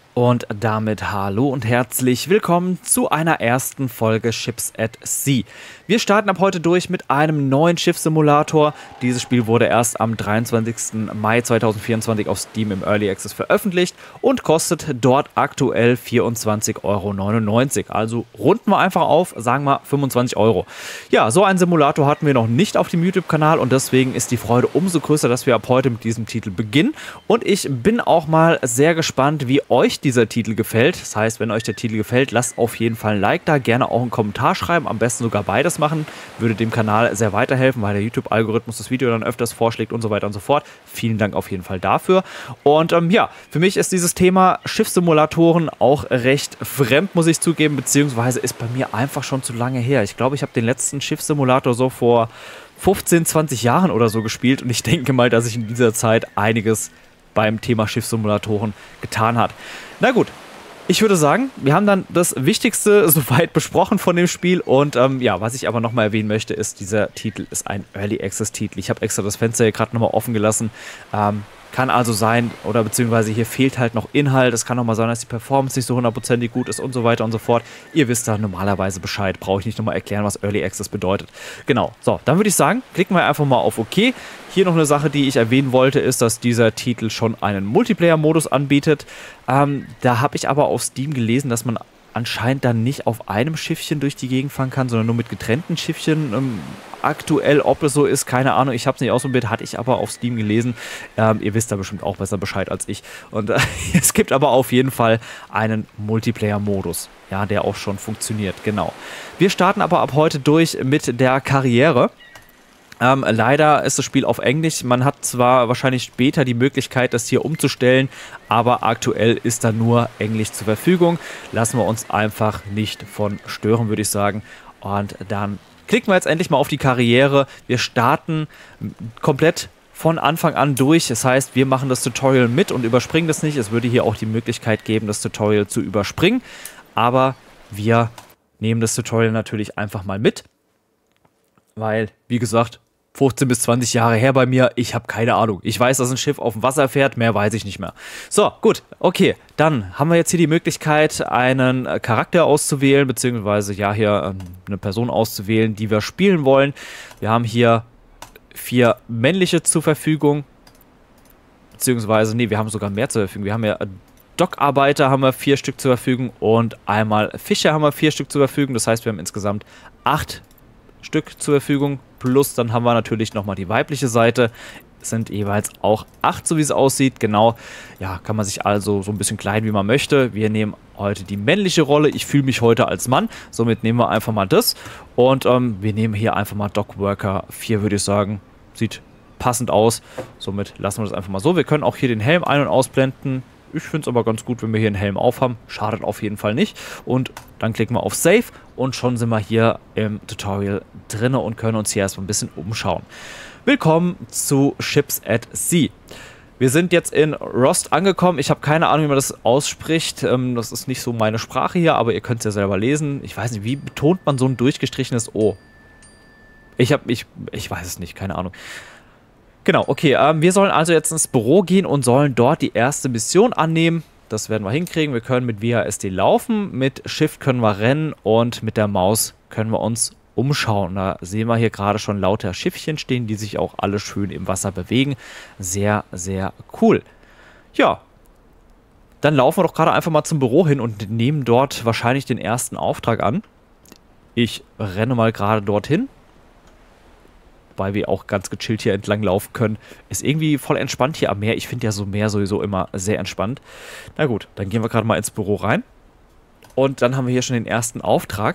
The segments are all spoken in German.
Und damit hallo und herzlich willkommen zu einer ersten Folge Ships at Sea. Wir starten ab heute durch mit einem neuen Schiffssimulator. Dieses Spiel wurde erst am 23. Mai 2024 auf Steam im Early Access veröffentlicht und kostet dort aktuell 24,99 €. Also runden wir einfach auf, sagen wir 25 €. Ja, so einen Simulator hatten wir noch nicht auf dem YouTube-Kanal und deswegen ist die Freude umso größer, dass wir ab heute mit diesem Titel beginnen. Und ich bin auch mal sehr gespannt, wie euch dieser Titel gefällt. Das heißt, wenn euch der Titel gefällt, lasst auf jeden Fall ein Like da, gerne auch einen Kommentar schreiben, am besten sogar beides machen, würde dem Kanal sehr weiterhelfen, weil der YouTube-Algorithmus das Video dann öfters vorschlägt und so weiter und so fort. Vielen Dank auf jeden Fall dafür. Und ja, für mich ist dieses Thema Schiffssimulatoren auch recht fremd, muss ich zugeben, beziehungsweise ist bei mir einfach schon zu lange her. Ich glaube, ich habe den letzten Schiffssimulator so vor 15, 20 Jahren oder so gespielt und ich denke mal, dass sich in dieser Zeit einiges beim Thema Schiffssimulatoren getan hat. Na gut, ich würde sagen, wir haben dann das Wichtigste soweit besprochen von dem Spiel und ja, was ich aber nochmal erwähnen möchte, ist, dieser Titel ist ein Early Access Titel. Ich habe extra das Fenster hier gerade nochmal offen gelassen. Kann also sein, oder beziehungsweise hier fehlt halt noch Inhalt. Es kann auch mal sein, dass die Performance nicht so hundertprozentig gut ist und so weiter und so fort. Ihr wisst da normalerweise Bescheid. Brauche ich nicht nochmal erklären, was Early Access bedeutet. Genau, so, dann würde ich sagen, klicken wir einfach mal auf OK. Hier noch eine Sache, die ich erwähnen wollte, ist, dass dieser Titel schon einen Multiplayer-Modus anbietet. Da habe ich aber auf Steam gelesen, dass man anscheinend dann nicht auf einem Schiffchen durch die Gegend fahren kann, sondern nur mit getrennten Schiffchen. Aktuell, ob es so ist, keine Ahnung. Ich habe es nicht ausprobiert, hatte ich aber auf Steam gelesen. Ihr wisst da bestimmt auch besser Bescheid als ich. Und es gibt aber auf jeden Fall einen Multiplayer-Modus, ja, der auch schon funktioniert, genau. Wir starten aber ab heute durch mit der Karriere. Leider ist das Spiel auf Englisch. Man hat zwar wahrscheinlich später die Möglichkeit, das hier umzustellen, aber aktuell ist da nur Englisch zur Verfügung. Lassen wir uns einfach nicht von stören, würde ich sagen. Und dann klicken wir jetzt endlich mal auf die Karriere. Wir starten komplett von Anfang an durch. Das heißt, wir machen das Tutorial mit und überspringen das nicht. Es würde hier auch die Möglichkeit geben, das Tutorial zu überspringen. Aber wir nehmen das Tutorial natürlich einfach mal mit. Weil, wie gesagt, 15 bis 20 Jahre her bei mir, ich habe keine Ahnung. Ich weiß, dass ein Schiff auf dem Wasser fährt, mehr weiß ich nicht mehr. So, gut, okay, dann haben wir jetzt hier die Möglichkeit, einen Charakter auszuwählen, beziehungsweise ja hier eine Person auszuwählen, die wir spielen wollen. Wir haben hier 4 männliche zur Verfügung, beziehungsweise, nee, wir haben sogar mehr zur Verfügung. Wir haben ja Dockarbeiter haben wir 4 Stück zur Verfügung und einmal Fischer haben wir 4 Stück zur Verfügung. Das heißt, wir haben insgesamt 8 Stück zur Verfügung, plus dann haben wir natürlich nochmal die weibliche Seite, es sind jeweils auch 8, so wie es aussieht, genau, ja, kann man sich also so ein bisschen kleiden, wie man möchte. Wir nehmen heute die männliche Rolle, ich fühle mich heute als Mann, somit nehmen wir einfach mal das und wir nehmen hier einfach mal Dockworker 4, würde ich sagen, sieht passend aus, somit lassen wir das einfach mal so. Wir können auch hier den Helm ein- und ausblenden. Ich finde es aber ganz gut, wenn wir hier einen Helm aufhaben. Schadet auf jeden Fall nicht. Und dann klicken wir auf Save und schon sind wir hier im Tutorial drin und können uns hier erstmal ein bisschen umschauen. Willkommen zu Ships at Sea. Wir sind jetzt in Rost angekommen. Ich habe keine Ahnung, wie man das ausspricht. Das ist nicht so meine Sprache hier, aber ihr könnt es ja selber lesen. Ich weiß nicht, wie betont man so ein durchgestrichenes O? Ich weiß es nicht, keine Ahnung. Genau, okay, wir sollen also jetzt ins Büro gehen und sollen dort die erste Mission annehmen. Das werden wir hinkriegen. Wir können mit WASD laufen, mit Shift können wir rennen und mit der Maus können wir uns umschauen. Da sehen wir hier gerade schon lauter Schiffchen stehen, die sich auch alle schön im Wasser bewegen. Sehr, sehr cool. Ja, dann laufen wir doch gerade einfach mal zum Büro hin und nehmen dort wahrscheinlich den ersten Auftrag an. Ich renne mal gerade dorthin. Weil wir auch ganz gechillt hier entlang laufen können. Ist irgendwie voll entspannt hier am Meer. Ich finde ja so Meer sowieso immer sehr entspannt. Na gut, dann gehen wir gerade mal ins Büro rein. Und dann haben wir hier schon den ersten Auftrag.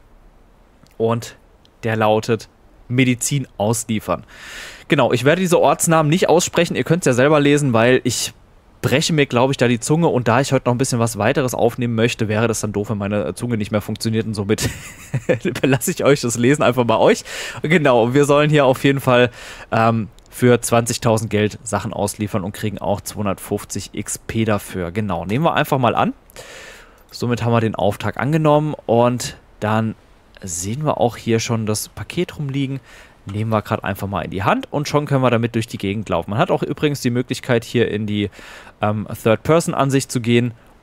Und der lautet Medizin ausliefern. Genau, ich werde diese Ortsnamen nicht aussprechen. Ihr könnt es ja selber lesen, weil ich breche mir, glaube ich, da die Zunge und da ich heute noch ein bisschen was weiteres aufnehmen möchte, wäre das dann doof, wenn meine Zunge nicht mehr funktioniert und somit überlasse ich euch das Lesen einfach bei euch. Genau, wir sollen hier auf jeden Fall für 20.000 Geld Sachen ausliefern und kriegen auch 250 XP dafür. Genau, nehmen wir einfach mal an. Somit haben wir den Auftrag angenommen und dann sehen wir auch hier schon das Paket rumliegen. Nehmen wir gerade einfach mal in die Hand und schon können wir damit durch die Gegend laufen. Man hat auch übrigens die Möglichkeit, hier in die Third-Person-Ansicht zu gehen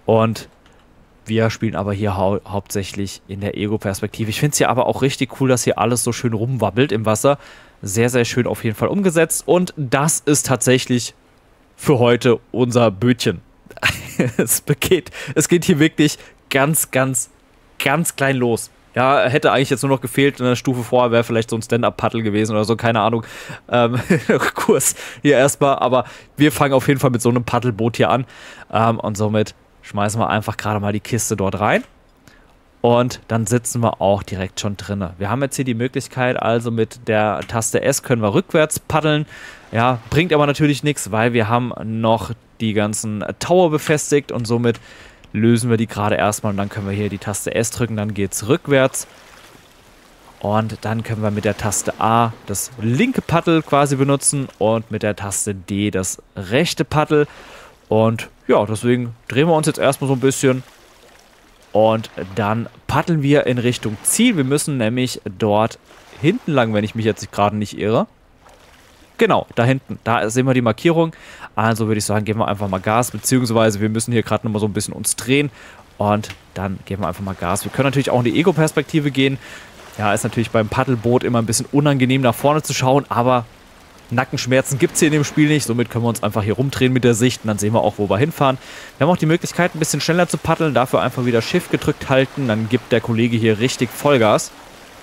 Und wir spielen aber hier hauptsächlich in der Ego-Perspektive. Ich finde es hier aber auch richtig cool, dass hier alles so schön rumwabbelt im Wasser. Sehr, sehr schön auf jeden Fall umgesetzt. Und das ist tatsächlich für heute unser Bötchen. Es geht hier wirklich ganz, ganz, ganz klein los. Ja, hätte eigentlich jetzt nur noch gefehlt, in der Stufe vorher wäre vielleicht so ein Stand-Up-Paddle gewesen oder so, keine Ahnung. Kurs hier erstmal, aber wir fangen auf jeden Fall mit so einem Paddelboot hier an. Und somit schmeißen wir einfach gerade mal die Kiste dort rein. Und dann sitzen wir auch direkt schon drin. Wir haben jetzt hier die Möglichkeit, also mit der Taste S können wir rückwärts paddeln. Ja, bringt aber natürlich nichts, weil wir haben noch die ganzen Tower befestigt und somit lösen wir die gerade erstmal und dann können wir hier die Taste S drücken, dann geht es rückwärts. Und dann können wir mit der Taste A das linke Paddel quasi benutzen und mit der Taste D das rechte Paddel. Und ja, deswegen drehen wir uns jetzt erstmal so ein bisschen und dann paddeln wir in Richtung Ziel. Wir müssen nämlich dort hinten lang, wenn ich mich jetzt gerade nicht irre. Genau, da hinten, da sehen wir die Markierung. Also würde ich sagen, geben wir einfach mal Gas, beziehungsweise wir müssen hier gerade nochmal so ein bisschen uns drehen und dann geben wir einfach mal Gas. Wir können natürlich auch in die Ego-Perspektive gehen. Ja, ist natürlich beim Paddelboot immer ein bisschen unangenehm nach vorne zu schauen, aber Nackenschmerzen gibt es hier in dem Spiel nicht. Somit können wir uns einfach hier rumdrehen mit der Sicht und dann sehen wir auch, wo wir hinfahren. Wir haben auch die Möglichkeit, ein bisschen schneller zu paddeln, dafür einfach wieder Shift gedrückt halten. Dann gibt der Kollege hier richtig Vollgas.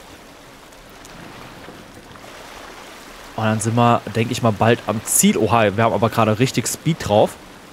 Und dann sind wir, denke ich mal, bald am Ziel. Oha, wir haben aber gerade richtig Speed drauf.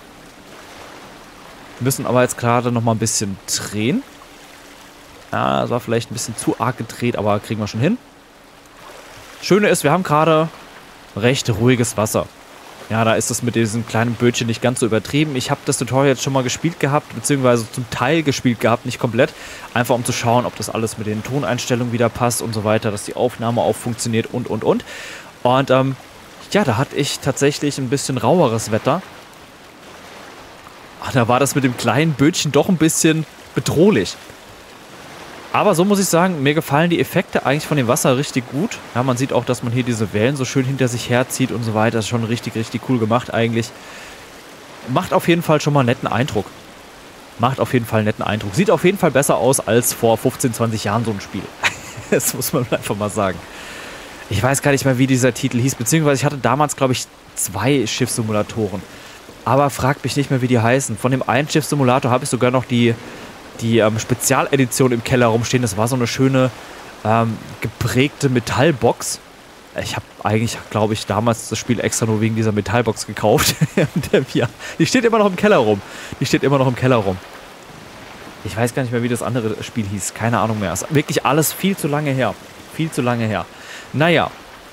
Wir müssen aber jetzt gerade noch mal ein bisschen drehen. Ja, das war vielleicht ein bisschen zu arg gedreht, aber kriegen wir schon hin. Schöne ist, wir haben gerade recht ruhiges Wasser. Ja, da ist es mit diesem kleinen Bötchen nicht ganz so übertrieben. Ich habe das Tutorial jetzt schon mal gespielt gehabt, beziehungsweise zum Teil gespielt gehabt, nicht komplett. Einfach um zu schauen, ob das alles mit den Toneinstellungen wieder passt und so weiter, dass die Aufnahme auch funktioniert und. Und ja, da hatte ich tatsächlich ein bisschen raueres Wetter. Ach, da war das mit dem kleinen Bötchen doch ein bisschen bedrohlich. Aber so muss ich sagen, mir gefallen die Effekte eigentlich von dem Wasser richtig gut. Ja, man sieht auch, dass man hier diese Wellen so schön hinter sich herzieht und so weiter. Das ist schon richtig, richtig cool gemacht eigentlich. Macht auf jeden Fall schon mal einen netten Eindruck. Sieht auf jeden Fall besser aus als vor 15, 20 Jahren so ein Spiel. Das muss man einfach mal sagen. Ich weiß gar nicht mehr, wie dieser Titel hieß, beziehungsweise ich hatte damals, glaube ich, 2 Schiffssimulatoren. Aber fragt mich nicht mehr, wie die heißen. Von dem einen Schiffssimulator habe ich sogar noch die Spezialedition im Keller rumstehen. Das war so eine schöne geprägte Metallbox. Ich habe eigentlich, glaube ich, damals das Spiel extra nur wegen dieser Metallbox gekauft. Die steht immer noch im Keller rum. Ich weiß gar nicht mehr, wie das andere Spiel hieß. Keine Ahnung mehr. Es ist wirklich alles viel zu lange her. Naja.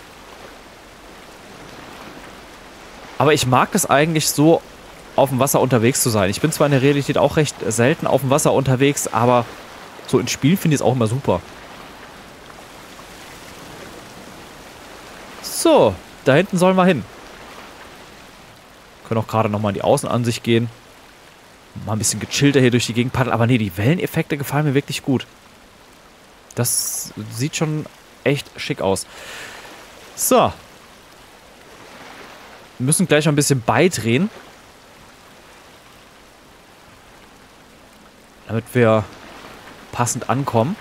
Aber ich mag das eigentlich so, auf dem Wasser unterwegs zu sein. Ich bin zwar in der Realität auch recht selten auf dem Wasser unterwegs, aber so ins Spiel finde ich es auch immer super. So, da hinten sollen wir hin. Können auch gerade nochmal in die Außenansicht gehen. Mal ein bisschen gechillter hier durch die Gegend paddeln. Aber nee, die Welleneffekte gefallen mir wirklich gut. Das sieht schon echt schick aus. So. Wir müssen gleich noch ein bisschen beidrehen. Damit wir passend ankommen.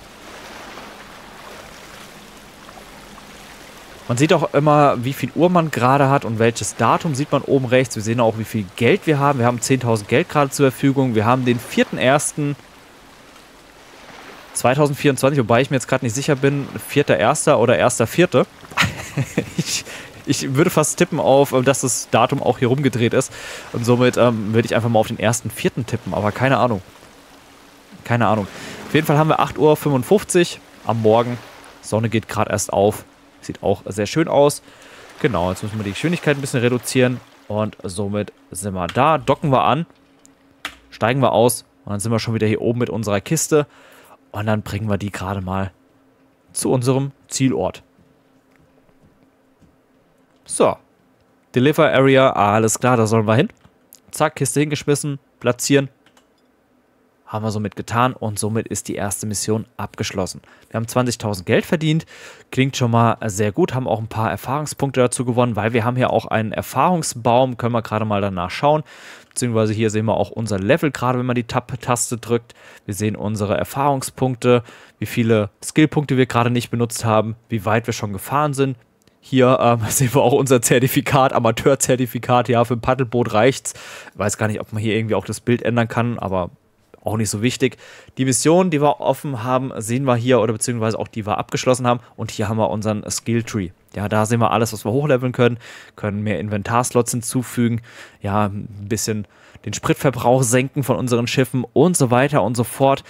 Man sieht auch immer, wie viel Uhr man gerade hat und welches Datum sieht man oben rechts. Wir sehen auch, wie viel Geld wir haben. Wir haben 10.000 Geld gerade zur Verfügung. Wir haben den 4.1.2024, wobei ich mir jetzt gerade nicht sicher bin, 4.1. oder 1.4. Ich würde fast tippen auf, dass das Datum auch hier rumgedreht ist. Und somit würde ich einfach mal auf den 1.4. tippen, aber keine Ahnung. Auf jeden Fall haben wir 8:55 Uhr am Morgen. Sonne geht gerade erst auf. Sieht auch sehr schön aus. Genau, jetzt müssen wir die Geschwindigkeit ein bisschen reduzieren. Und somit sind wir da. Docken wir an. Steigen wir aus. Und dann sind wir schon wieder hier oben mit unserer Kiste. Und dann bringen wir die gerade mal zu unserem Zielort. So. Deliver Area. Alles klar, da sollen wir hin. Zack, Kiste hingeschmissen. Platzieren. haben wir somit getan und somit ist die erste Mission abgeschlossen. Wir haben 20.000 Geld verdient, klingt schon mal sehr gut, haben auch ein paar Erfahrungspunkte dazu gewonnen, weil wir haben hier auch einen Erfahrungsbaum, können wir gerade mal danach schauen, beziehungsweise hier sehen wir auch unser Level, gerade wenn man die Tab-Taste drückt. Wir sehen unsere Erfahrungspunkte, wie viele Skillpunkte wir gerade nicht benutzt haben, wie weit wir schon gefahren sind. Hier sehen wir auch unser Zertifikat, Amateurzertifikat, ja, für ein Paddelboot reicht's. Ich weiß gar nicht, ob man hier irgendwie auch das Bild ändern kann, aber auch nicht so wichtig. Die Missionen, die wir offen haben, sehen wir hier, oder beziehungsweise auch die wir abgeschlossen haben. Und hier haben wir unseren Skilltree. Ja, da sehen wir alles, was wir hochleveln können. Können mehr Inventarslots hinzufügen. Ja, ein bisschen den Spritverbrauch senken von unseren Schiffen und so weiter und so fort.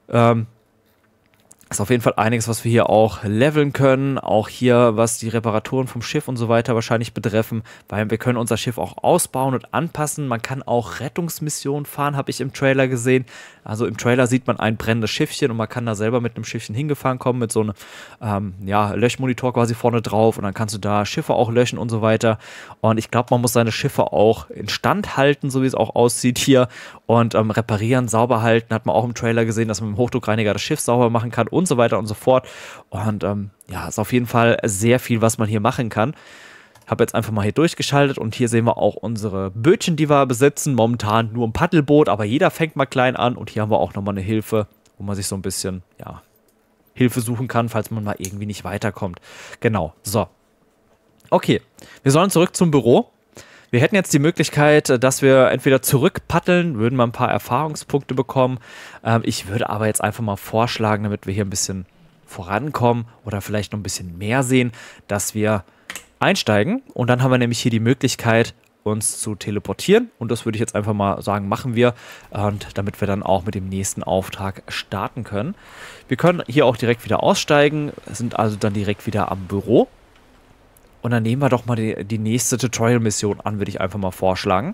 Ist auf jeden Fall einiges, was wir hier auch leveln können. Auch hier, was die Reparaturen vom Schiff und so weiter wahrscheinlich betreffen, weil wir können unser Schiff auch ausbauen und anpassen. Man kann auch Rettungsmissionen fahren, habe ich im Trailer gesehen. Also im Trailer sieht man ein brennendes Schiffchen und man kann da selber mit einem Schiffchen hingefahren kommen, mit so einem Löschmonitor quasi vorne drauf und dann kannst du da Schiffe auch löschen und so weiter. Und ich glaube, man muss seine Schiffe auch instand halten, so wie es auch aussieht hier, und reparieren, sauber halten. Hat man auch im Trailer gesehen, dass man mit dem Hochdruckreiniger das Schiff sauber machen kann und so weiter und so fort. Und ist auf jeden Fall sehr viel, was man hier machen kann. Habe jetzt einfach mal hier durchgeschaltet und hier sehen wir auch unsere Bötchen, die wir besitzen. Momentan nur ein Paddelboot, aber jeder fängt mal klein an. Und hier haben wir auch nochmal eine Hilfe, wo man sich so ein bisschen, Hilfe suchen kann, falls man mal irgendwie nicht weiterkommt. Genau, so. Okay, wir sollen zurück zum Büro. Wir hätten jetzt die Möglichkeit, dass wir entweder zurückpaddeln, würden mal ein paar Erfahrungspunkte bekommen. Ich würde aber jetzt einfach mal vorschlagen, damit wir hier ein bisschen vorankommen oder vielleicht noch ein bisschen mehr sehen, dass wir einsteigen. Und dann haben wir nämlich hier die Möglichkeit, uns zu teleportieren. Und das würde ich jetzt einfach mal sagen, machen wir. Und damit wir dann auch mit dem nächsten Auftrag starten können. Wir können hier auch direkt wieder aussteigen, sind also dann direkt wieder am Büro. Und dann nehmen wir doch mal die nächste Tutorial-Mission an, würde ich einfach mal vorschlagen.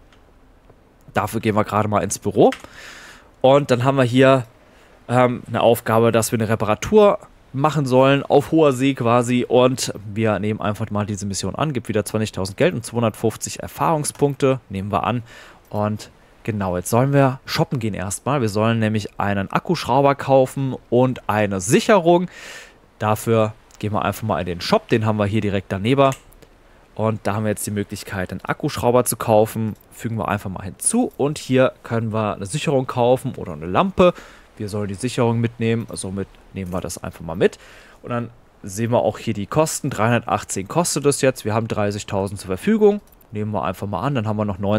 Dafür gehen wir gerade mal ins Büro. Und dann haben wir hier eine Aufgabe, dass wir eine Reparatur machen sollen, auf hoher See quasi. Und wir nehmen einfach mal diese Mission an. Gibt wieder 20.000 Geld und 250 Erfahrungspunkte. Nehmen wir an. Und genau, jetzt sollen wir shoppen gehen erstmal. Wir sollen nämlich einen Akkuschrauber kaufen und eine Sicherung. Dafür gehen wir einfach mal in den Shop, den haben wir hier direkt daneben. Und da haben wir jetzt die Möglichkeit, einen Akkuschrauber zu kaufen. Fügen wir einfach mal hinzu. Und hier können wir eine Sicherung kaufen oder eine Lampe. Wir sollen die Sicherung mitnehmen, somit nehmen wir das einfach mal mit. Und dann sehen wir auch hier die Kosten. 318 kostet das jetzt. Wir haben 30.000 zur Verfügung. Nehmen wir einfach mal an. Dann haben wir noch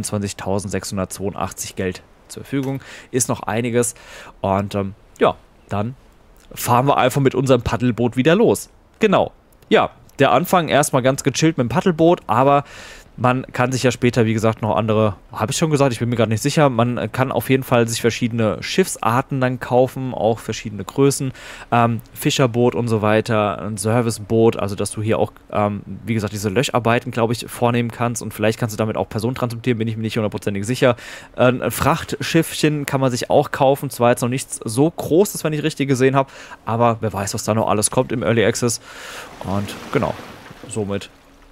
29.682 Geld zur Verfügung. Ist noch einiges. Und dann fahren wir einfach mit unserem Paddelboot wieder los. Genau. Ja, der Anfang erstmal ganz gechillt mit dem Paddelboot, aber man kann sich ja später, wie gesagt, noch andere, habe ich schon gesagt, ich bin mir gerade nicht sicher, man kann auf jeden Fall sich verschiedene Schiffsarten dann kaufen, auch verschiedene Größen, Fischerboot und so weiter, ein Serviceboot, also dass du hier auch, wie gesagt, diese Löscharbeiten, glaube ich, vornehmen kannst und vielleicht kannst du damit auch Personen transportieren, bin ich mir nicht hundertprozentig sicher. Ein Frachtschiffchen kann man sich auch kaufen, zwar jetzt noch nichts so Großes, wenn ich richtig gesehen habe, aber wer weiß, was da noch alles kommt im Early Access. Und genau, somit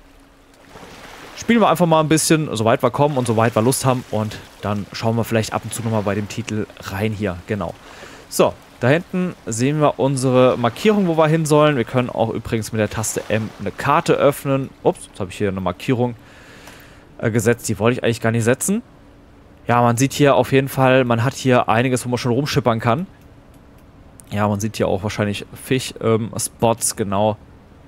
spielen wir einfach mal ein bisschen, soweit wir kommen und soweit wir Lust haben. Und dann schauen wir vielleicht ab und zu nochmal bei dem Titel rein hier. Genau. So, da hinten sehen wir unsere Markierung, wo wir hin sollen. Wir können auch übrigens mit der Taste M eine Karte öffnen. Ups, jetzt habe ich hier eine Markierung gesetzt. Die wollte ich eigentlich gar nicht setzen. Ja, man sieht hier auf jeden Fall, man hat hier einiges, wo man schon rumschippern kann. Ja, man sieht hier auch wahrscheinlich Fisch-Spots, genau.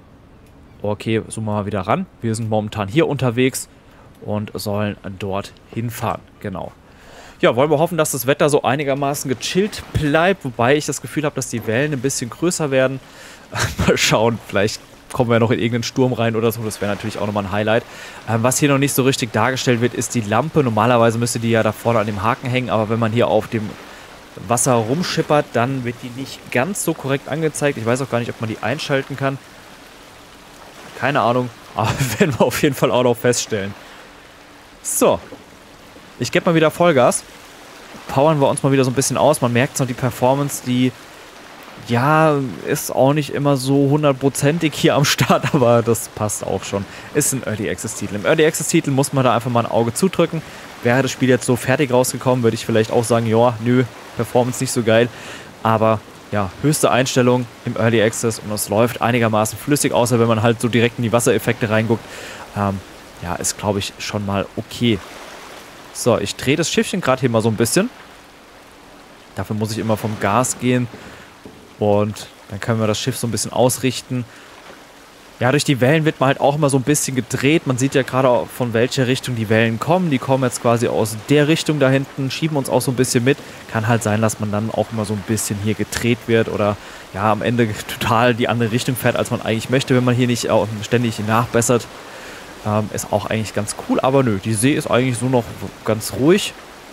Okay, zoomen wir mal wieder ran. Wir sind momentan hier unterwegs und sollen dort hinfahren. Genau. Ja, wollen wir hoffen, dass das Wetter so einigermaßen gechillt bleibt, wobei ich das Gefühl habe, dass die Wellen ein bisschen größer werden. Mal schauen, vielleicht kommen wir noch in irgendeinen Sturm rein oder so. Das wäre natürlich auch nochmal ein Highlight. Was hier noch nicht so richtig dargestellt wird, ist die Lampe. Normalerweise müsste die ja da vorne an dem Haken hängen, aber wenn man hier auf dem Wasser rumschippert, dann wird die nicht ganz so korrekt angezeigt. Ich weiß auch gar nicht, ob man die einschalten kann. Keine Ahnung, aber werden wir auf jeden Fall auch noch feststellen. So, ich gebe mal wieder Vollgas. Powern wir uns mal wieder so ein bisschen aus. Man merkt so, die Performance, die Ja, ist auch nicht immer so hundertprozentig hier am Start, aber das passt auch schon. Ist ein Early Access Titel. Im Early Access Titel muss man da einfach mal ein Auge zudrücken. Wäre das Spiel jetzt so fertig rausgekommen, würde ich vielleicht auch sagen, ja, nö, Performance nicht so geil. Aber ja, höchste Einstellung im Early Access und es läuft einigermaßen flüssig, außer wenn man halt so direkt in die Wassereffekte reinguckt. Ja, ist glaube ich schon mal okay. So, ich drehe das Schiffchen gerade hier mal so ein bisschen. Dafür muss ich immer vom Gas gehen. Und dann können wir das Schiff so ein bisschen ausrichten. Ja, durch die Wellen wird man halt auch immer so ein bisschen gedreht. Man sieht ja gerade von welcher Richtung die Wellen kommen. Die kommen jetzt quasi aus der Richtung da hinten, schieben uns auch so ein bisschen mit. Kann halt sein, dass man dann auch immer so ein bisschen hier gedreht wird oder ja, am Ende total die andere Richtung fährt, als man eigentlich möchte, wenn man hier nicht auch ständig nachbessert. Ist auch eigentlich ganz cool, aber nö, die See ist eigentlich so noch ganz ruhig.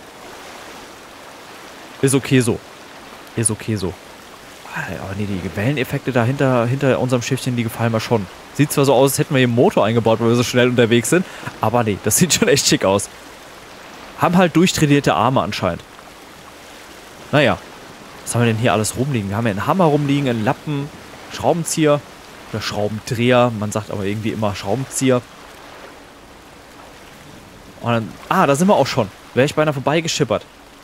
Ist okay so. Ist okay so. Aber nee, die Welleneffekte da hinter unserem Schiffchen, die gefallen mir schon. Sieht zwar so aus, als hätten wir hier einen Motor eingebaut, weil wir so schnell unterwegs sind, aber nee, das sieht schon echt schick aus. Haben halt durchtrainierte Arme anscheinend. Naja, was haben wir denn hier alles rumliegen? Wir haben hier einen Hammer rumliegen, einen Lappen, Schraubenzieher oder Schraubendreher. Man sagt aber irgendwie immer Schraubenzieher. Und dann, da sind wir auch schon. Wäre ich beinahe vorbeigeschippert.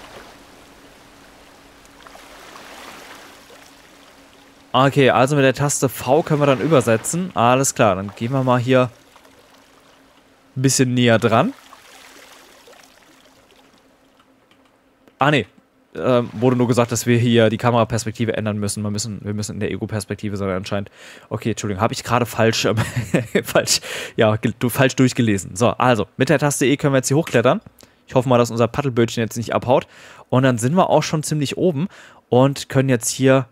Okay, also mit der Taste V können wir dann übersetzen. Alles klar, dann gehen wir mal hier ein bisschen näher dran. Nee. Wurde nur gesagt, dass wir hier die Kameraperspektive ändern müssen. Wir müssen in der Ego-Perspektive sein anscheinend. Okay, Entschuldigung, habe ich gerade falsch durchgelesen. So, also, mit der Taste E können wir jetzt hier hochklettern. Ich hoffe mal, dass unser Paddelbötchen jetzt nicht abhaut. Und dann sind wir auch schon ziemlich oben und können jetzt hier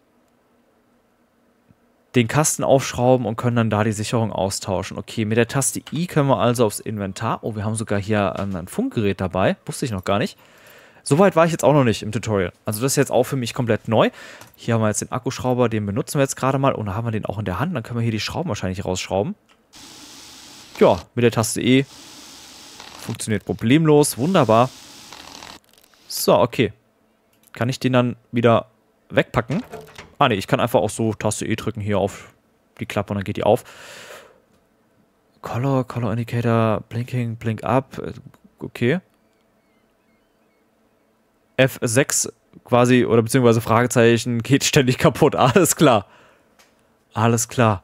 den Kasten aufschrauben und können dann da die Sicherung austauschen. Okay, mit der Taste I können wir also aufs Inventar. Oh, wir haben sogar hier ein Funkgerät dabei. Wusste ich noch gar nicht. Soweit war ich jetzt auch noch nicht im Tutorial. Also das ist jetzt auch für mich komplett neu. Hier haben wir jetzt den Akkuschrauber, den benutzen wir jetzt gerade mal. Und da haben wir den auch in der Hand. Dann können wir hier die Schrauben wahrscheinlich rausschrauben. Ja, mit der Taste E funktioniert problemlos. Wunderbar. So, okay. Kann ich den dann wieder wegpacken? Nee, ich kann einfach auch so Taste E drücken hier auf die Klappe und dann geht die auf. Color Indicator, Blinking, Blink Up. Okay. F6 quasi, oder beziehungsweise Fragezeichen, geht ständig kaputt. Alles klar. Alles klar.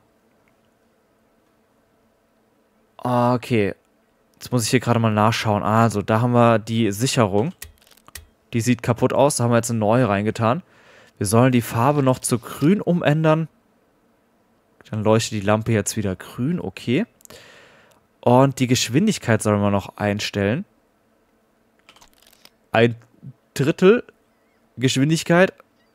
Okay. Jetzt muss ich hier gerade mal nachschauen. Also, da haben wir die Sicherung. Die sieht kaputt aus. Da haben wir jetzt eine neue reingetan. Wir sollen die Farbe noch zu grün umändern. Dann leuchtet die Lampe jetzt wieder grün. Okay. Und die Geschwindigkeit sollen wir noch einstellen. 1/3 Geschwindigkeit.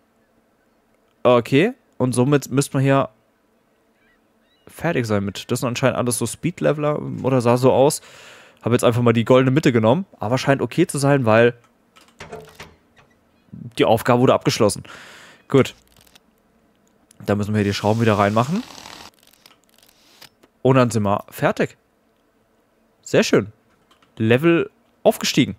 Okay. Und somit müsste man hier fertig sein mit. Das sind anscheinend alles so Speed-Leveler oder sah so aus. Habe jetzt einfach mal die goldene Mitte genommen. Aber scheint okay zu sein, weil die Aufgabe wurde abgeschlossen. Gut. Da müssen wir hier die Schrauben wieder reinmachen. Und dann sind wir fertig. Sehr schön. Level aufgestiegen.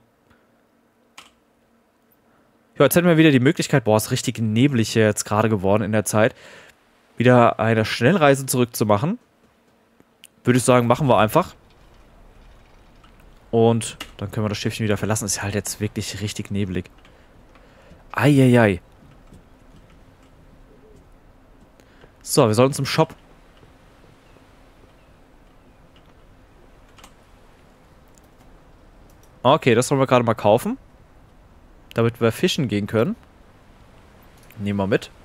Ja, jetzt hätten wir wieder die Möglichkeit, boah, ist richtig neblig hier jetzt gerade geworden in der Zeit, wieder eine Schnellreise zurückzumachen. Würde ich sagen, machen wir einfach. Und dann können wir das Schiffchen wieder verlassen. Ist halt jetzt wirklich richtig neblig. Eieiei. So, wir sollen zum Shop. Okay, das wollen wir gerade mal kaufen. Damit wir fischen gehen können. Nehmen wir mit.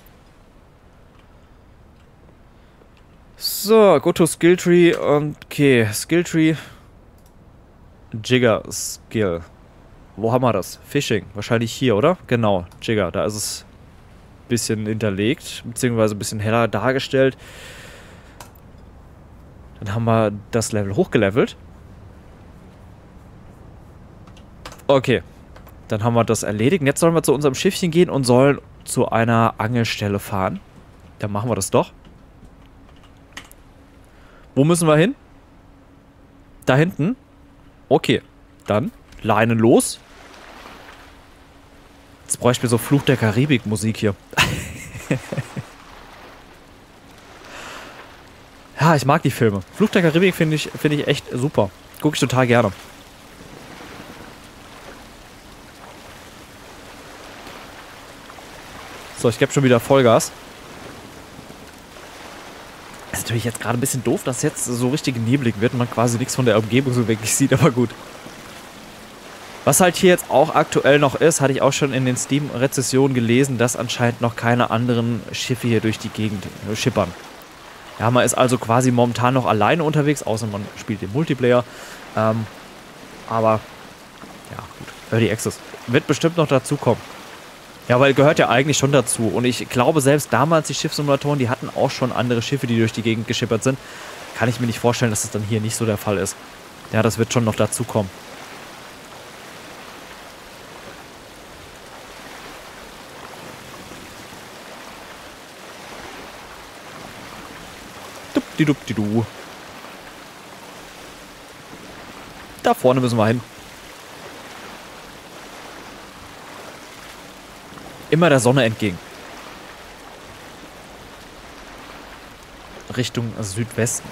So, go to Skilltree. Okay, Skilltree. Jigger Skill. Wo haben wir das? Fishing. Wahrscheinlich hier, oder? Genau, Jigger. Da ist es ein bisschen hinterlegt. Beziehungsweise ein bisschen heller dargestellt. Dann haben wir das Level hochgelevelt. Okay. Dann haben wir das erledigt. Und jetzt sollen wir zu unserem Schiffchen gehen und sollen zu einer Angelstelle fahren. Dann machen wir das doch. Wo müssen wir hin? Da hinten? Okay. Dann Leinen los. Jetzt bräuchten wir so Fluch der Karibik Musik hier. Ja, ich mag die Filme. Fluch der Karibik finde ich echt super. Gucke ich total gerne. So, ich gebe schon wieder Vollgas. Ist natürlich jetzt gerade ein bisschen doof, dass jetzt so richtig neblig wird und man quasi nichts von der Umgebung so wirklich sieht, aber gut. Was halt hier jetzt auch aktuell noch ist, hatte ich auch schon in den Steam-Rezessionen gelesen, dass anscheinend noch keine anderen Schiffe hier durch die Gegend schippern. Ja, man ist also quasi momentan noch alleine unterwegs, außer man spielt den Multiplayer. Aber, ja, gut. Early Access wird bestimmt noch dazukommen. Ja, weil gehört ja eigentlich schon dazu. Und ich glaube, selbst damals die Schiffssimulatoren, die hatten auch schon andere Schiffe, die durch die Gegend geschippert sind. Kann ich mir nicht vorstellen, dass das dann hier nicht so der Fall ist. Ja, das wird schon noch dazukommen. Dupdidu. Da vorne müssen wir hin. Immer der Sonne entgegen. Richtung Südwesten.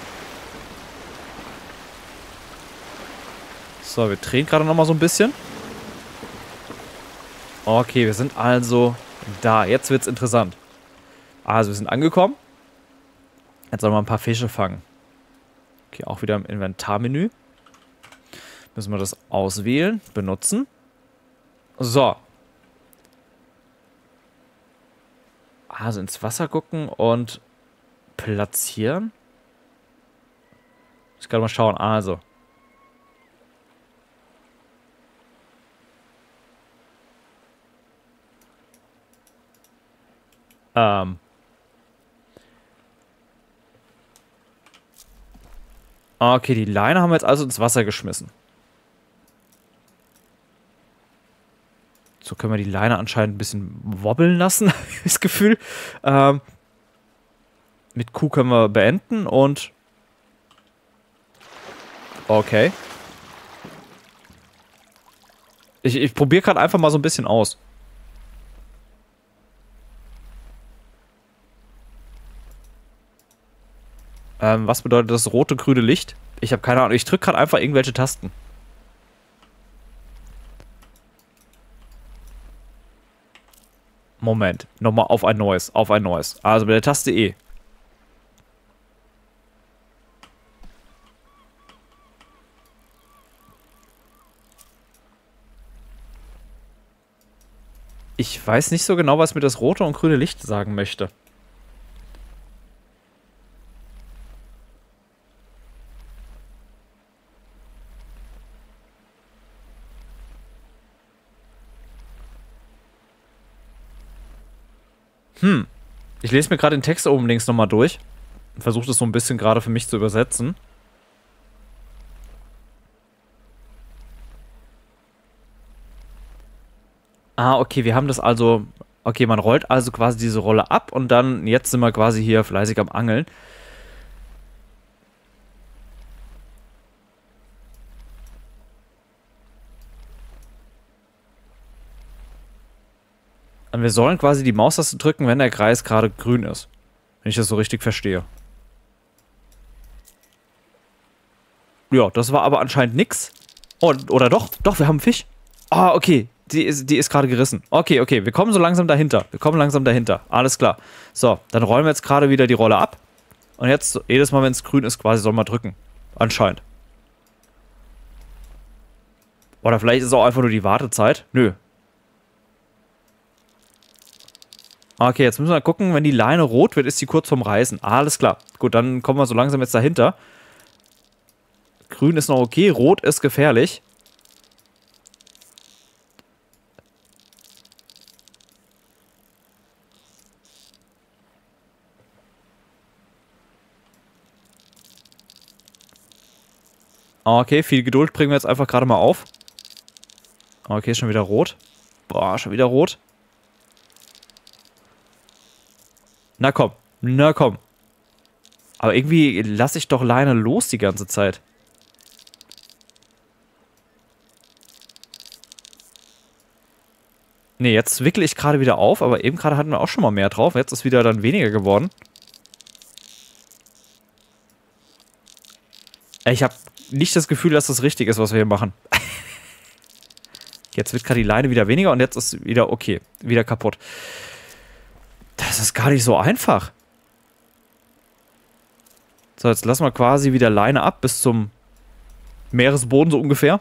So, wir drehen gerade nochmal so ein bisschen. Okay, wir sind also da. Jetzt wird's interessant. Also, wir sind angekommen. Jetzt sollen wir ein paar Fische fangen. Okay, auch wieder im Inventarmenü. Müssen wir das auswählen, benutzen. So. Also ins Wasser gucken und platzieren. Ich kann mal schauen. Also. Okay, die Leine haben wir jetzt also ins Wasser geschmissen. So können wir die Leine anscheinend ein bisschen wobbeln lassen, habe ich das Gefühl. Mit Q können wir beenden und... Okay. Ich probiere gerade einfach mal so ein bisschen aus. Was bedeutet das rote, grüne Licht? Ich habe keine Ahnung. Ich drücke gerade einfach irgendwelche Tasten. Moment. Nochmal auf ein neues. Auf ein neues. Also mit der Taste E. Ich weiß nicht so genau, was mir das rote und grüne Licht sagen möchte. Ich lese mir gerade den Text oben links nochmal durch. Und versuche das so ein bisschen gerade für mich zu übersetzen. Ah, okay, wir haben das also... Okay, man rollt also quasi diese Rolle ab und dann... Jetzt sind wir quasi hier fleißig am Angeln. Und wir sollen quasi die Maustaste drücken, wenn der Kreis gerade grün ist. Wenn ich das so richtig verstehe. Ja, das war aber anscheinend nix. Oh, oder doch? Doch, wir haben einen Fisch. Ah, okay. Die ist gerade gerissen. Okay, okay. Wir kommen so langsam dahinter. Wir kommen langsam dahinter. Alles klar. So, dann rollen wir jetzt gerade wieder die Rolle ab. Und jetzt, jedes Mal, wenn es grün ist, quasi soll man drücken. Anscheinend. Oder vielleicht ist es auch einfach nur die Wartezeit. Nö. Okay, jetzt müssen wir gucken, wenn die Leine rot wird, ist sie kurz vorm Reißen. Alles klar. Gut, dann kommen wir so langsam jetzt dahinter. Grün ist noch okay, rot ist gefährlich. Okay, viel Geduld bringen wir jetzt einfach gerade mal auf. Okay, schon wieder rot. Boah, schon wieder rot. Na komm, na komm. Aber irgendwie lasse ich doch Leine los die ganze Zeit. Ne, jetzt wickle ich gerade wieder auf, aber eben gerade hatten wir auch schon mal mehr drauf. Jetzt ist wieder dann weniger geworden. Ich habe nicht das Gefühl, dass das richtig ist, was wir hier machen. Jetzt wird gerade die Leine wieder weniger und jetzt ist wieder okay. Wieder kaputt. Das ist gar nicht so einfach. So, jetzt lassen wir quasi wieder Leine ab bis zum Meeresboden so ungefähr.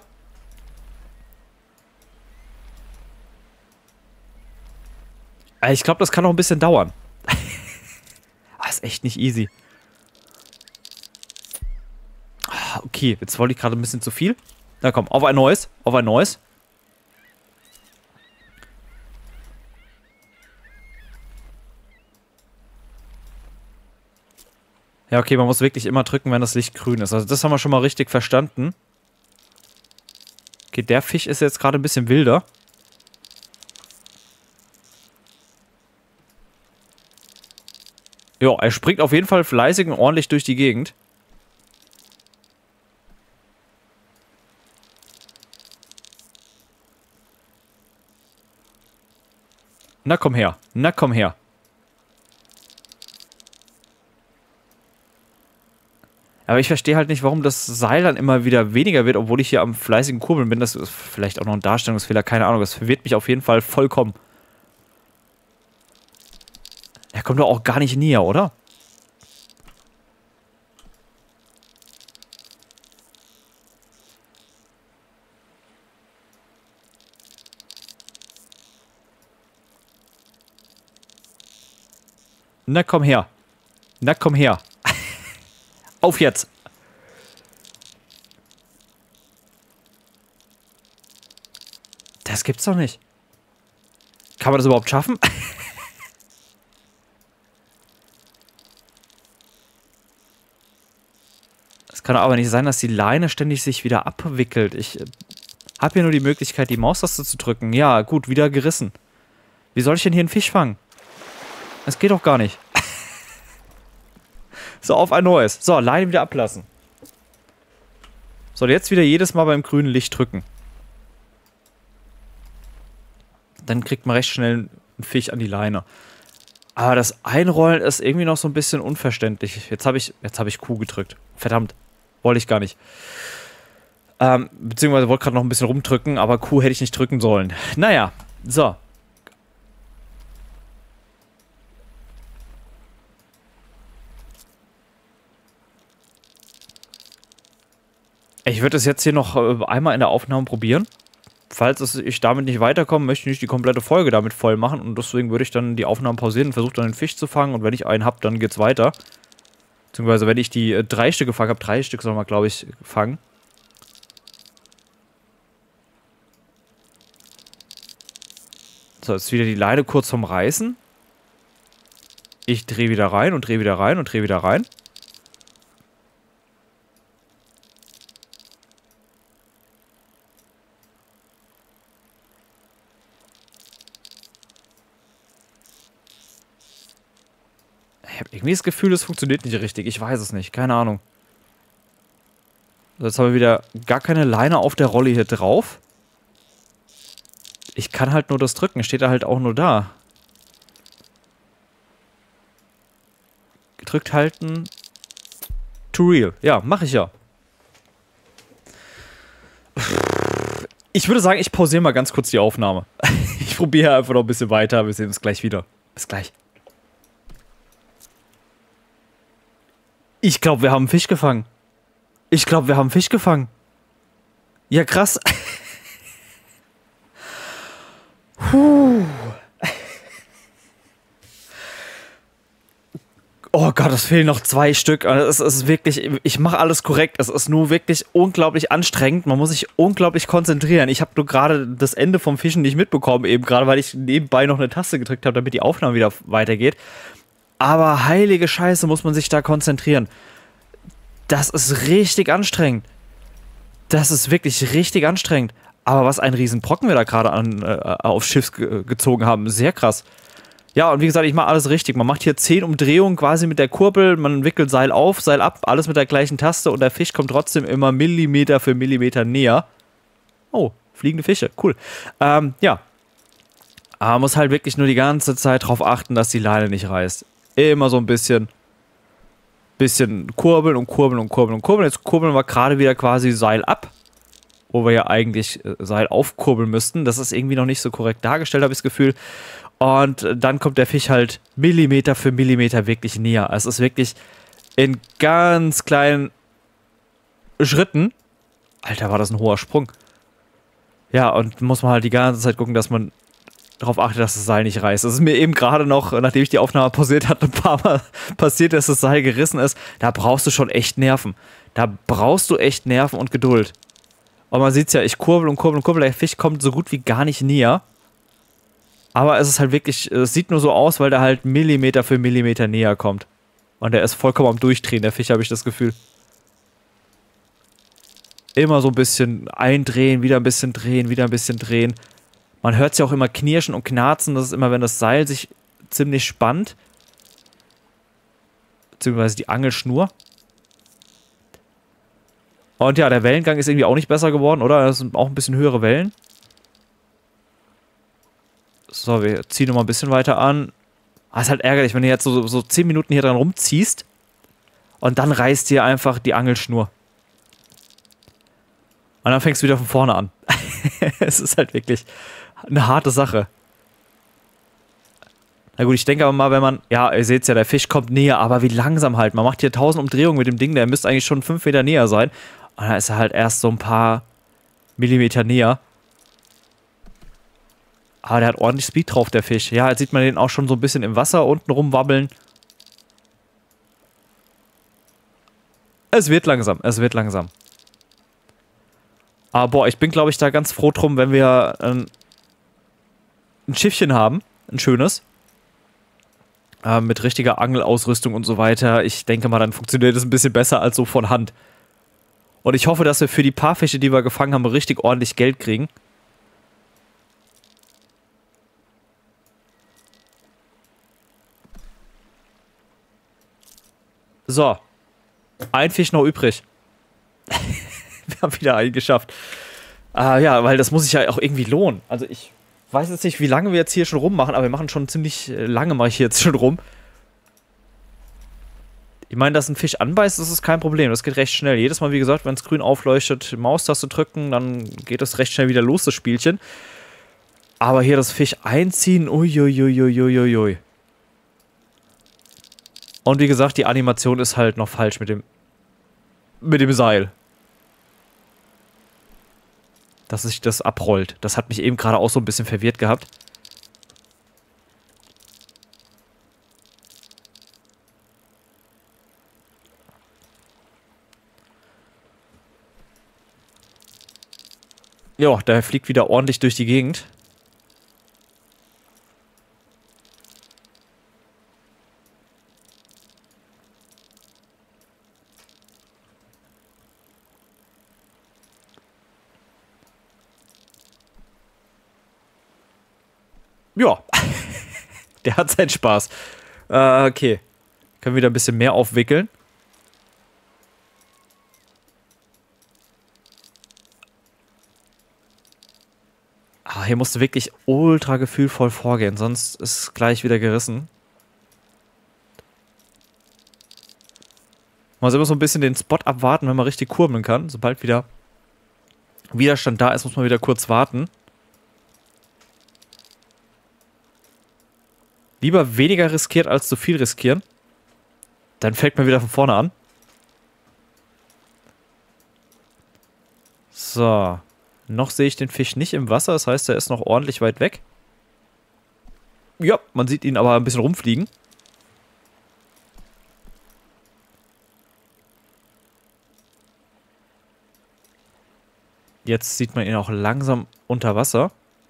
Ich glaube, das kann noch ein bisschen dauern. Das ist echt nicht easy. Okay, jetzt wollte ich gerade ein bisschen zu viel. Na komm, auf ein neues. Auf ein neues. Ja, okay, man muss wirklich immer drücken, wenn das Licht grün ist. Also das haben wir schon mal richtig verstanden. Okay, der Fisch ist jetzt gerade ein bisschen wilder. Ja, er springt auf jeden Fall fleißig und ordentlich durch die Gegend. Na komm her, na komm her. Aber ich verstehe halt nicht, warum das Seil dann immer wieder weniger wird, obwohl ich hier am fleißigen Kurbeln bin. Das ist vielleicht auch noch ein Darstellungsfehler, keine Ahnung. Das verwirrt mich auf jeden Fall vollkommen. Er kommt doch auch gar nicht näher, oder? Na komm her. Na komm her. Auf jetzt! Das gibt's doch nicht. Kann man das überhaupt schaffen? Es kann aber nicht sein, dass die Leine ständig sich wieder abwickelt. Ich habe hier nur die Möglichkeit, die Maustaste zu drücken. Ja, gut, wieder gerissen. Wie soll ich denn hier einen Fisch fangen? Das geht doch gar nicht. So, auf ein neues. So, Leine wieder ablassen. So, jetzt wieder jedes Mal beim grünen Licht drücken. Dann kriegt man recht schnell einen Fisch an die Leine. Aber das Einrollen ist irgendwie noch so ein bisschen unverständlich. Jetzt habe ich Q gedrückt. Verdammt. Wollte ich gar nicht. Beziehungsweise wollte gerade noch ein bisschen rumdrücken, aber Q hätte ich nicht drücken sollen. Naja, so. Ich würde es jetzt hier noch einmal in der Aufnahme probieren. Falls ich damit nicht weiterkomme, möchte ich nicht die komplette Folge damit voll machen. Und deswegen würde ich dann die Aufnahmen pausieren und versuche dann den Fisch zu fangen. Und wenn ich einen habe, dann geht's weiter. Beziehungsweise wenn ich die 3 Stück gefangen habe, 3 Stück soll man, glaube ich, fangen. So, jetzt wieder die Leine kurz vom Reißen. Ich drehe wieder rein und drehe wieder rein und drehe wieder rein. Ich habe irgendwie das Gefühl, es funktioniert nicht richtig. Ich weiß es nicht. Keine Ahnung. Jetzt haben wir wieder gar keine Leine auf der Rolle hier drauf. Ich kann halt nur das drücken. Steht da halt auch nur da. Gedrückt halten. To real. Ja, mache ich ja. Ich würde sagen, ich pausiere mal ganz kurz die Aufnahme. Ich probiere einfach noch ein bisschen weiter. Wir sehen uns gleich wieder. Bis gleich. Ich glaube, wir haben einen Fisch gefangen. Ich glaube, wir haben einen Fisch gefangen. Ja, krass. Oh Gott, es fehlen noch 2 Stück. Es ist wirklich, ich mache alles korrekt. Es ist nur wirklich unglaublich anstrengend. Man muss sich unglaublich konzentrieren. Ich habe nur gerade das Ende vom Fischen nicht mitbekommen, eben gerade, weil ich nebenbei noch eine Taste gedrückt habe, damit die Aufnahme wieder weitergeht. Aber heilige Scheiße, muss man sich da konzentrieren. Das ist richtig anstrengend. Das ist wirklich richtig anstrengend. Aber was ein Riesenbrocken wir da gerade aufs Schiff gezogen haben. Sehr krass. Ja, und wie gesagt, ich mache alles richtig. Man macht hier 10 Umdrehungen quasi mit der Kurbel. Man wickelt Seil auf, Seil ab. Alles mit der gleichen Taste. Und der Fisch kommt trotzdem immer Millimeter für Millimeter näher. Oh, fliegende Fische. Cool. Ja. Aber man muss halt wirklich nur die ganze Zeit darauf achten, dass die Leine nicht reißt. Immer so ein bisschen kurbeln und kurbeln und kurbeln und kurbeln. Jetzt kurbeln wir gerade wieder quasi Seil ab, wo wir ja eigentlich Seil aufkurbeln müssten. Das ist irgendwie noch nicht so korrekt dargestellt, habe ich das Gefühl. Und dann kommt der Fisch halt Millimeter für Millimeter wirklich näher. Es ist wirklich in ganz kleinen Schritten. Alter, war das ein hoher Sprung. Ja, und muss man halt die ganze Zeit gucken, dass man darauf achtet, dass das Seil nicht reißt. Das ist mir eben gerade noch, nachdem ich die Aufnahme pausiert hatte, ein paar Mal passiert, dass das Seil gerissen ist. Da brauchst du schon echt Nerven. Da brauchst du echt Nerven und Geduld. Und man sieht es ja, ich kurbel und kurbel und kurbel. Der Fisch kommt so gut wie gar nicht näher. Aber es ist halt wirklich, es sieht nur so aus, weil der halt Millimeter für Millimeter näher kommt. Und der ist vollkommen am Durchdrehen, der Fisch, habe ich das Gefühl. Immer so ein bisschen eindrehen, wieder ein bisschen drehen, wieder ein bisschen drehen. Man hört es ja auch immer knirschen und knarzen. Das ist immer, wenn das Seil sich ziemlich spannt. Beziehungsweise die Angelschnur. Und ja, der Wellengang ist irgendwie auch nicht besser geworden, oder? Das sind auch ein bisschen höhere Wellen. So, wir ziehen nochmal ein bisschen weiter an. Ah, ist halt ärgerlich, wenn du jetzt so 10 Minuten hier dran rumziehst und dann reißt dir einfach die Angelschnur. Und dann fängst du wieder von vorne an. Es ist halt wirklich eine harte Sache. Na gut, ich denke aber mal, wenn man... Ja, ihr seht ja, der Fisch kommt näher, aber wie langsam halt. Man macht hier 1000 Umdrehungen mit dem Ding, der müsste eigentlich schon 5 Meter näher sein. Und dann ist er halt erst so ein paar Millimeter näher. Aber der hat ordentlich Speed drauf, der Fisch. Ja, jetzt sieht man den auch schon so ein bisschen im Wasser unten rumwabbeln. Es wird langsam, es wird langsam. Aber boah, ich bin, glaube ich, da ganz froh drum, wenn wir ein Schiffchen haben. Ein schönes. Mit richtiger Angelausrüstung und so weiter. Ich denke mal, dann funktioniert das ein bisschen besser als so von Hand. Und ich hoffe, dass wir für die paar Fische, die wir gefangen haben, richtig ordentlich Geld kriegen. So. Ein Fisch noch übrig. Wir haben wieder einen geschafft. Ja, weil das muss sich ja auch irgendwie lohnen. Also ich weiß jetzt nicht, wie lange wir jetzt hier schon rummachen, aber wir machen schon ziemlich lange, mache ich hier jetzt schon rum. Ich meine, dass ein Fisch anbeißt, das ist kein Problem. Das geht recht schnell. Jedes Mal, wie gesagt, wenn es grün aufleuchtet, Maustaste drücken, dann geht es recht schnell wieder los, das Spielchen. Aber hier das Fisch einziehen, uiuiuiuiuiui. Und wie gesagt, die Animation ist halt noch falsch mit dem Seil. Dass sich das abrollt. Das hat mich eben gerade auch so ein bisschen verwirrt gehabt. Ja, der fliegt wieder ordentlich durch die Gegend. Ja, der hat seinen Spaß. Okay. Können wir wieder ein bisschen mehr aufwickeln. Ah, hier musst du wirklich ultra gefühlvoll vorgehen, sonst ist es gleich wieder gerissen. Man muss immer so ein bisschen den Spot abwarten, wenn man richtig kurbeln kann. Sobald wieder Widerstand da ist, muss man wieder kurz warten. Lieber weniger riskiert als zu viel riskieren. Dann fängt man wieder von vorne an. So. Noch sehe ich den Fisch nicht im Wasser, das heißt, er ist noch ordentlich weit weg. Ja, man sieht ihn aber ein bisschen rumfliegen. Jetzt sieht man ihn auch langsam unter Wasser.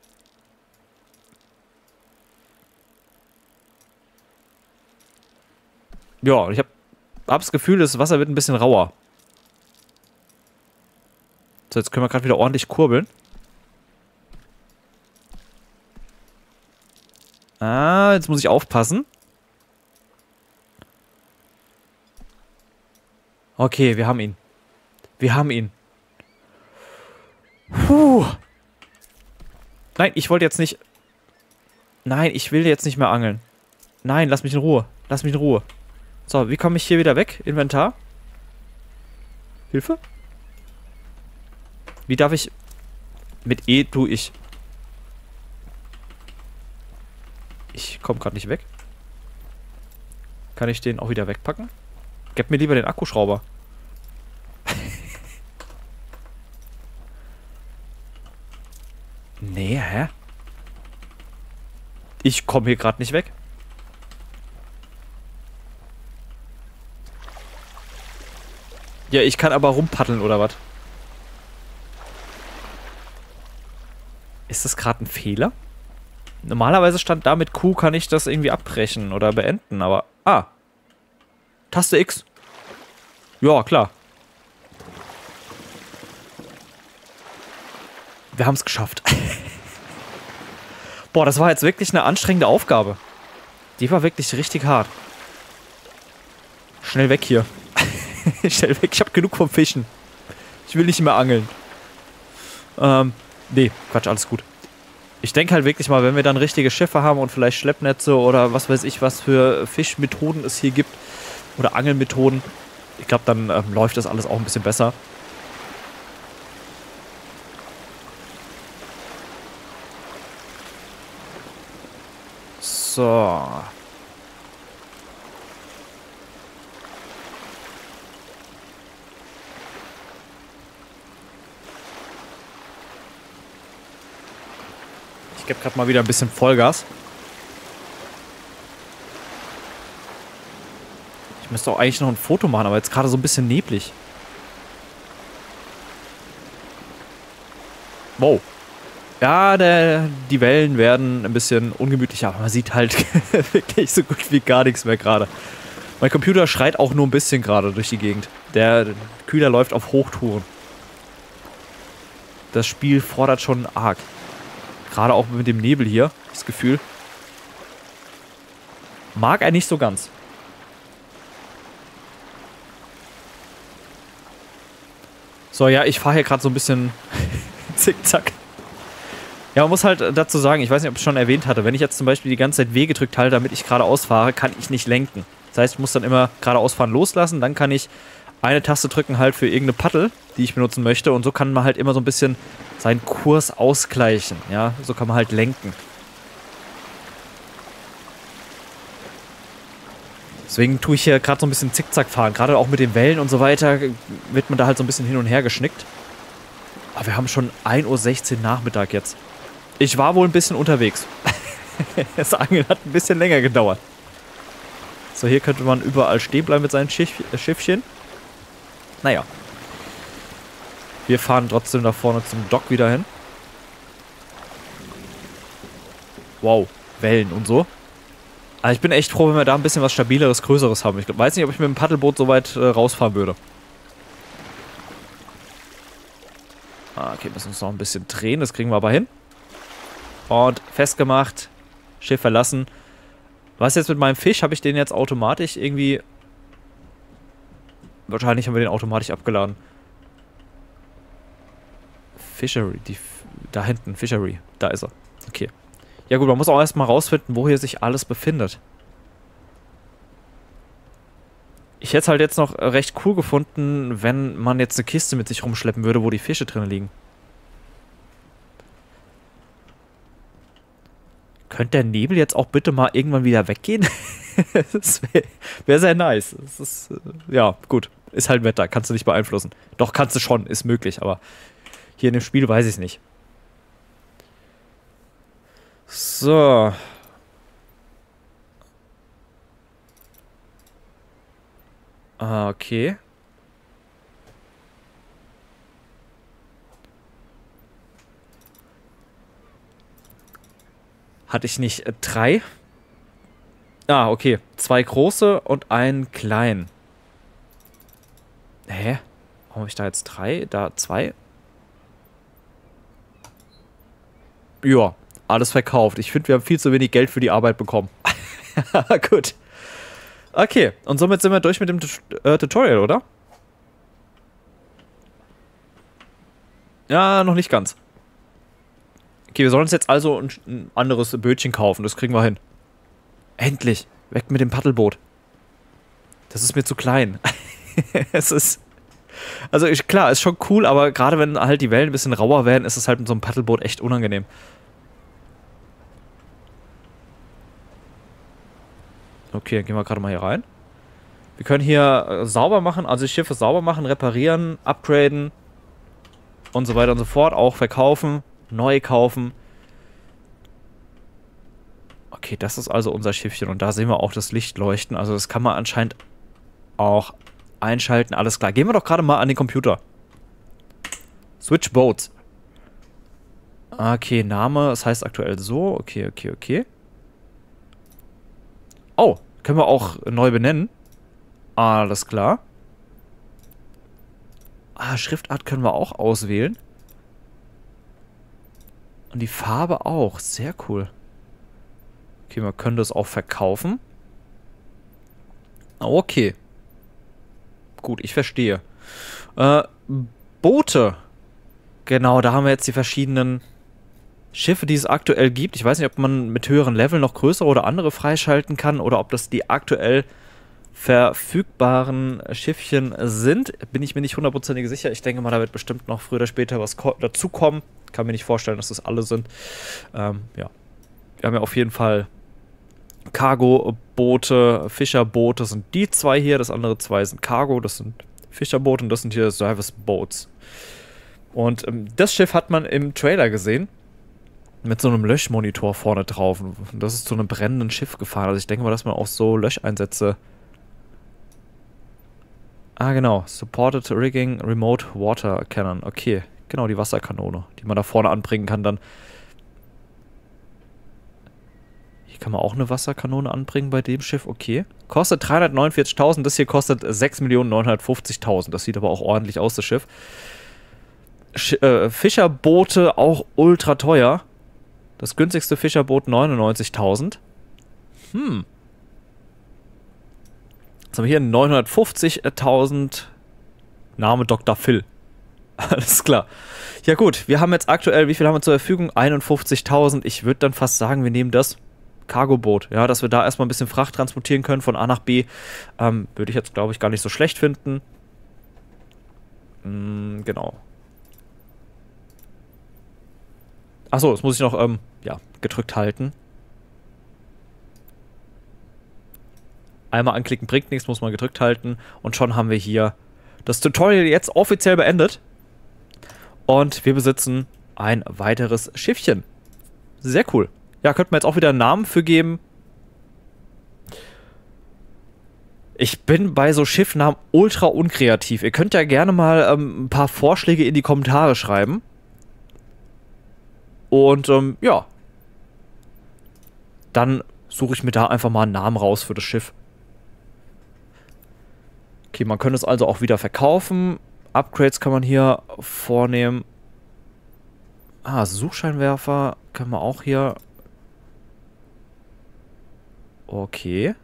Ja, ich habe das Gefühl, das Wasser wird ein bisschen rauer. So, jetzt können wir gerade wieder ordentlich kurbeln. Ah, jetzt muss ich aufpassen. Okay, wir haben ihn. Wir haben ihn. Puh. Nein, ich wollte jetzt nicht... Nein, ich will jetzt nicht mehr angeln. Nein, lass mich in Ruhe. Lass mich in Ruhe. So, wie komme ich hier wieder weg? Inventar? Hilfe? Wie darf ich... Mit E tue ich... Ich komme gerade nicht weg. Kann ich den auch wieder wegpacken? Gib mir lieber den Akkuschrauber. Nee, hä? Ich komme hier gerade nicht weg. Ja, ich kann aber rumpaddeln, oder was? Ist das gerade ein Fehler? Normalerweise stand da mit Q, kann ich das irgendwie abbrechen oder beenden, aber... Ah. Taste X. Ja, klar. Wir haben es geschafft. Boah, das war jetzt wirklich eine anstrengende Aufgabe. Die war wirklich richtig hart. Schnell weg hier. Schnell weg, ich habe genug vom Fischen. Ich will nicht mehr angeln. Nee, Quatsch, alles gut. Ich denke halt wirklich mal, wenn wir dann richtige Schiffe haben und vielleicht Schleppnetze oder was weiß ich, was für Fischmethoden es hier gibt oder Angelmethoden, ich glaube, dann läuft das alles auch ein bisschen besser. So. Ich gebe gerade mal wieder ein bisschen Vollgas. Ich müsste auch eigentlich noch ein Foto machen, aber jetzt gerade so ein bisschen neblig. Wow. Ja, die Wellen werden ein bisschen ungemütlicher, aber man sieht halt wirklich so gut wie gar nichts mehr gerade. Mein Computer schreit auch nur ein bisschen gerade durch die Gegend. Der Kühler läuft auf Hochtouren. Das Spiel fordert schon arg. Gerade auch mit dem Nebel hier, das Gefühl. Mag er nicht so ganz. So, ja, ich fahre hier gerade so ein bisschen zickzack. Ja, man muss halt dazu sagen, ich weiß nicht, ob ich es schon erwähnt hatte, wenn ich jetzt zum Beispiel die ganze Zeit W gedrückt halte, damit ich geradeaus fahre, kann ich nicht lenken. Das heißt, ich muss dann immer geradeaus fahren loslassen, dann kann ich eine Taste drücken halt für irgendeine Paddel, die ich benutzen möchte, und so kann man halt immer so ein bisschen seinen Kurs ausgleichen, ja, so kann man halt lenken. Deswegen tue ich hier gerade so ein bisschen Zickzack fahren, gerade auch mit den Wellen und so weiter wird man da halt so ein bisschen hin und her geschnickt. Aber wir haben schon 1:16 Uhr Nachmittag jetzt. Ich war wohl ein bisschen unterwegs. Das Angeln hat ein bisschen länger gedauert. So, hier könnte man überall stehen bleiben mit seinen Schiffchen. Naja. Wir fahren trotzdem da vorne zum Dock wieder hin. Wow, Wellen und so. Aber ich bin echt froh, wenn wir da ein bisschen was Stabileres, Größeres haben. Ich weiß nicht, ob ich mit dem Paddelboot so weit rausfahren würde. Okay, müssen uns noch ein bisschen drehen, das kriegen wir aber hin. Und festgemacht, Schiff verlassen. Was jetzt mit meinem Fisch? Habe ich den jetzt automatisch irgendwie... Wahrscheinlich haben wir den automatisch abgeladen. Fishery, da hinten, Fishery, da ist er. Okay. Ja gut, man muss auch erstmal rausfinden, wo hier sich alles befindet. Ich hätte es halt jetzt noch recht cool gefunden, wenn man jetzt eine Kiste mit sich rumschleppen würde, wo die Fische drin liegen. Könnte der Nebel jetzt auch bitte mal irgendwann wieder weggehen? Das wär sehr nice. Das ist, ja, gut. Ist halt Wetter, kannst du nicht beeinflussen. Doch, kannst du schon, ist möglich, aber hier in dem Spiel weiß ich es nicht. So. Okay. Hatte ich nicht 3? Ah, okay. 2 große und einen kleinen. Hä? Warum habe ich da jetzt 3? Da 2? Ja, alles verkauft. Ich finde, wir haben viel zu wenig Geld für die Arbeit bekommen. Gut. Okay, und somit sind wir durch mit dem Tutorial, oder? Ja, noch nicht ganz. Okay, wir sollen uns jetzt also ein anderes Bötchen kaufen. Das kriegen wir hin. Endlich. Weg mit dem Paddelboot. Das ist mir zu klein. Es ist... Also klar, ist schon cool, aber gerade wenn halt die Wellen ein bisschen rauer werden, ist es halt mit so einem Paddelboot echt unangenehm. Okay, dann gehen wir gerade mal hier rein. Wir können hier sauber machen, also die Schiffe sauber machen, reparieren, upgraden und so weiter und so fort. Auch verkaufen, neu kaufen. Okay, das ist also unser Schiffchen und da sehen wir auch das Licht leuchten. Also das kann man anscheinend auch einschalten. Alles klar. Gehen wir doch gerade mal an den Computer. Switch Boats. Okay, Name, das heißt aktuell so. Okay, okay, okay. Oh, können wir auch neu benennen. Alles klar. Schriftart können wir auch auswählen. Und die Farbe auch. Sehr cool. Okay, wir können das auch verkaufen. Okay. Gut, ich verstehe. Boote. Genau, da haben wir jetzt die verschiedenen Schiffe, die es aktuell gibt. Ich weiß nicht, ob man mit höheren Leveln noch größere oder andere freischalten kann oder ob das die aktuell verfügbaren Schiffchen sind. Bin ich mir nicht hundertprozentig sicher. Ich denke mal, da wird bestimmt noch früher oder später was dazukommen. Kann mir nicht vorstellen, dass das alle sind. Ja. Wir haben ja auf jeden Fall Cargo-Boote, Fischerboote sind die zwei hier. Das andere zwei sind Cargo, das sind Fischerboote und das sind hier Service Boats. Und das Schiff hat man im Trailer gesehen. Mit so einem Löschmonitor vorne drauf. Und das ist zu einem brennenden Schiff gefahren. Also ich denke mal, dass man auch so Löscheinsätze... genau. Supported Rigging Remote Water Cannon. Okay, genau, die Wasserkanone, die man da vorne anbringen kann dann. Hier kann man auch eine Wasserkanone anbringen bei dem Schiff. Okay. Kostet 349.000. Das hier kostet 6.950.000. Das sieht aber auch ordentlich aus, das Schiff. Fischerboote auch ultra teuer. Das günstigste Fischerboot 99.000. Jetzt haben wir hier 950.000. Name Dr. Phil. Alles klar. Ja gut, wir haben jetzt aktuell, wie viel haben wir zur Verfügung? 51.000. Ich würde dann fast sagen, wir nehmen das Cargoboot. Ja, dass wir da erstmal ein bisschen Fracht transportieren können von A nach B. Würde ich jetzt, glaube ich, gar nicht so schlecht finden. Genau. Achso, das muss ich noch, ja, gedrückt halten. Einmal anklicken bringt nichts, muss man gedrückt halten. Und schon haben wir hier das Tutorial jetzt offiziell beendet. Und wir besitzen ein weiteres Schiffchen. Sehr cool. Ja, könnten wir jetzt auch wieder einen Namen für geben. Ich bin bei so Schiffnamen ultra unkreativ. Ihr könnt ja gerne mal ein paar Vorschläge in die Kommentare schreiben. Und ja, dann suche ich mir da einfach mal einen Namen raus für das Schiff. Okay, man könnte es also auch wieder verkaufen. Upgrades kann man hier vornehmen. Suchscheinwerfer können wir auch hier. Okay.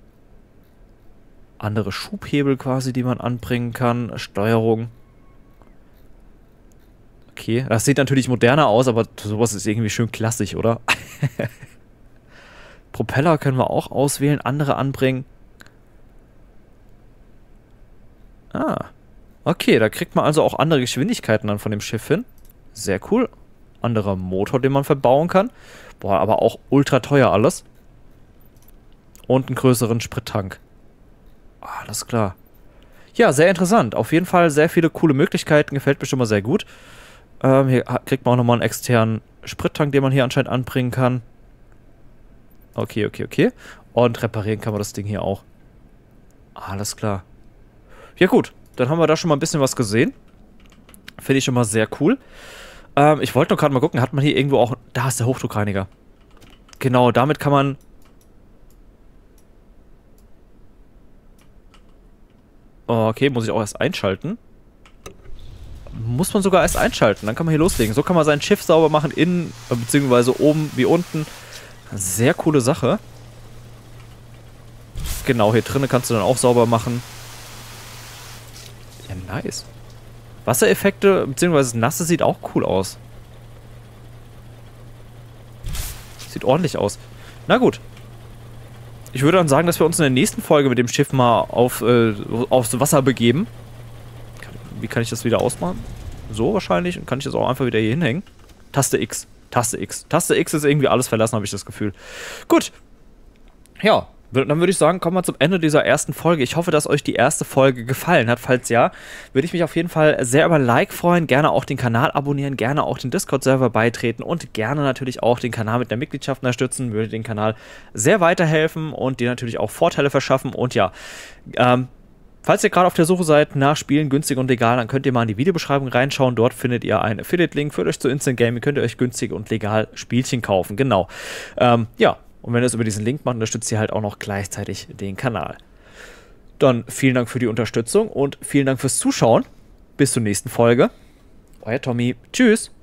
Andere Schubhebel quasi, die man anbringen kann. Steuerung. Okay, das sieht natürlich moderner aus, aber sowas ist irgendwie schön klassisch, oder? Propeller können wir auch auswählen, andere anbringen. Okay, da kriegt man also auch andere Geschwindigkeiten dann von dem Schiff hin. Sehr cool. Anderer Motor, den man verbauen kann. Boah, aber auch ultra teuer alles. Und einen größeren Sprittank. Alles klar. Ja, sehr interessant. Auf jeden Fall sehr viele coole Möglichkeiten. Gefällt mir schon mal sehr gut. Hier kriegt man auch nochmal einen externen Sprittank, den man hier anscheinend anbringen kann. Okay, okay, okay. Und reparieren kann man das Ding hier auch. Alles klar. Ja gut, dann haben wir da schon mal ein bisschen was gesehen. Finde ich schon mal sehr cool. Ich wollte noch gerade mal gucken, hat man hier irgendwo auch... Da ist der Hochdruckreiniger. Genau, damit kann man... Okay, muss ich auch erst einschalten. Muss man sogar erst einschalten, dann kann man hier loslegen. So kann man sein Schiff sauber machen, innen, beziehungsweise oben wie unten. Sehr coole Sache. Genau, hier drinnen kannst du dann auch sauber machen. Ja, nice. Wassereffekte, beziehungsweise das Nasse sieht auch cool aus. sieht ordentlich aus. Na gut. Ich würde dann sagen, dass wir uns in der nächsten Folge mit dem Schiff mal aufs Wasser begeben. Wie kann ich das wieder ausmachen? So wahrscheinlich. Und kann ich das auch einfach wieder hier hinhängen? Taste X. Taste X. Taste X ist irgendwie alles verlassen, habe ich das Gefühl. Gut. Ja. Dann würde ich sagen, kommen wir zum Ende dieser ersten Folge. Ich hoffe, dass euch die erste Folge gefallen hat. Falls ja, würde ich mich auf jeden Fall sehr über ein Like freuen. Gerne auch den Kanal abonnieren, gerne auch den Discord-Server beitreten und gerne natürlich auch den Kanal mit der Mitgliedschaft unterstützen. Würde den Kanal sehr weiterhelfen und dir natürlich auch Vorteile verschaffen. Und ja, falls ihr gerade auf der Suche seid nach Spielen günstig und legal, dann könnt ihr mal in die Videobeschreibung reinschauen. Dort findet ihr einen Affiliate-Link. Führt euch zu Instant Gaming, könnt ihr euch günstig und legal Spielchen kaufen. Genau. Ja. Und wenn ihr es über diesen Link macht, unterstützt ihr halt auch noch gleichzeitig den Kanal. Dann vielen Dank für die Unterstützung und vielen Dank fürs Zuschauen. Bis zur nächsten Folge. Euer Tommy. Tschüss.